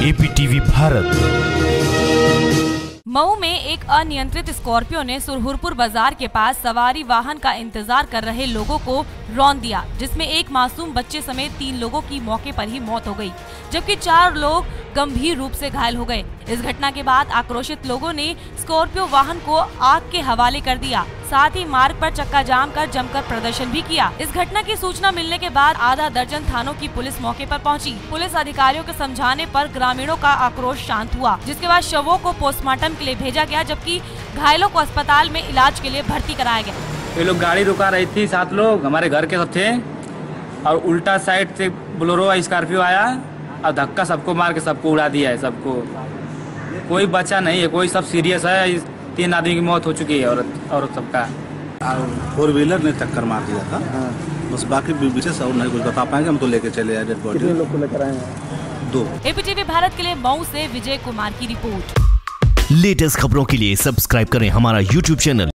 APTV Bharat. Mau में एक अनियंत्रित स्कॉर्पियो ने सुरहुरपुर बाजार के पास सवारी वाहन का इंतजार कर रहे लोगों को रौंद दिया, जिसमें एक मासूम बच्चे समेत 3 लोगों की मौके पर ही मौत हो गई, जबकि 4 लोग गंभीर रूप से घायल हो गए। इस घटना के बाद आक्रोशित लोगों ने स्कॉर्पियो वाहन को आग के हवाले कर दिया, साथ ही मार्ग पर चक्का जाम कर जमकर प्रदर्शन भी किया। इस घटना की सूचना मिलने के बाद आधा दर्जन थानों की पुलिस मौके पर पहुंची। पुलिस अधिकारियों के समझाने पर ग्रामीणों का आक्रोश शांत हुआ, जिसके बाद शवों को पोस्टमार्टम के लिए भेजा गया, जबकि घायलों को अस्पताल में इलाज के लिए भर्ती कराया गया। ये लोग गाड़ी रुका रही थी, 7 लोग हमारे घर के सब थे और उल्टा साइड से बोलेरो स्कॉर्पियो आया और धक्का सबको मार के सबको उड़ा दिया है। सबको कोई बचा नहीं है, कोई सब सीरियस है। 3 आदमी की मौत हो चुकी है, औरत सबका। 4 व्हीलर ने टक्कर मार दिया था। बस बाकी विशेष और नहीं कुछ बता पाएंगे, हम तो लेके चले आए डेड बॉडी। कितने लोग को लेकर आए हैं? 2। APTV भारत के लिए मऊ से विजय कुमार की रिपोर्ट। लेटेस्ट खबरों के लिए सब्सक्राइब करें हमारा YouTube चैनल